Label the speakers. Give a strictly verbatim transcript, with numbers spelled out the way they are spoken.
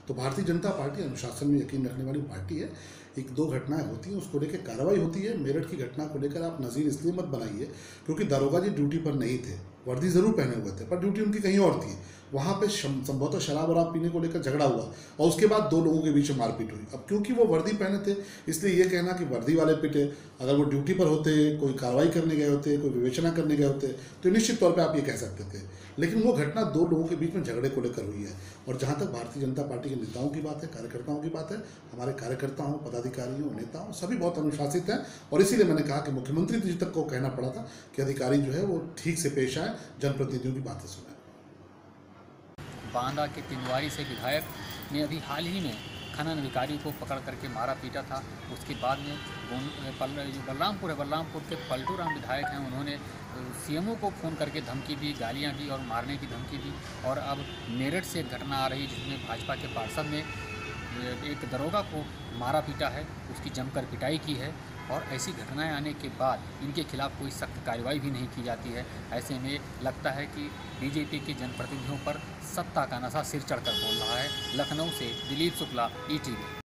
Speaker 1: तो भारतीय जनता पार्टी अनुशासन में यकीन रखने वाली पार्टी है। एक दो घटनाएं होती हैं, उसको लेकर कार्रवाई होती है। मेरठ की घटना को लेकर आप नज़ीर इसलिए मत बनाइए क्योंकि दारोगा जी ड्यूटी पर नहीं थे, वर्दी ज़रूर पहने हुए थे पर ड्यूटी उनकी कहीं और थी। वहाँ पे संभवतः शराब वराब पीने को लेकर झगड़ा हुआ और उसके बाद दो लोगों के बीच में मारपीट हुई। अब क्योंकि वो वर्दी पहने थे इसलिए ये कहना कि वर्दी वाले पिटे, अगर वो ड्यूटी पर होते, कोई कार्रवाई करने गए होते, कोई विवेचना करने गए होते तो निश्चित तौर पर आप ये कह सकते थे। लेकिन वो घटना दो लोगों के बीच में झगड़े को लेकर हुई है। और जहाँ तक भारतीय जनता पार्टी के नेताओं की बात है, कार्यकर्ताओं की बात है, हमारे कार्यकर्ता हों, पदाधिकारी हों, नेता हों, सभी बहुत अनुशासित हैं। और इसीलिए मैंने कहा कि मुख्यमंत्री जी तक को कहना पड़ा था कि अधिकारी जो है वो ठीक से पेश आए, जनप्रतिनिधियों की बातें सुने।
Speaker 2: बांदा के तिंदवारी से विधायक ने अभी हाल ही में खनन अधिकारी को पकड़ करके मारा पीटा था। उसके बाद में जो बलरामपुर है, बलरामपुर के पलटू राम विधायक हैं, उन्होंने सीएमओ को फ़ोन करके धमकी दी, गालियां दी और मारने की धमकी दी। और अब मेरठ से एक घटना आ रही जिसमें भाजपा के पार्षद ने एक दरोगा को मारा पीटा है, उसकी जमकर पिटाई की है। और ऐसी घटनाएं आने के बाद इनके खिलाफ कोई सख्त कार्रवाई भी नहीं की जाती है। ऐसे में लगता है कि बीजेपी के जनप्रतिनिधियों पर सत्ता का नशा सिर चढ़कर बोल रहा है। लखनऊ से Dilip Shukla, E T we.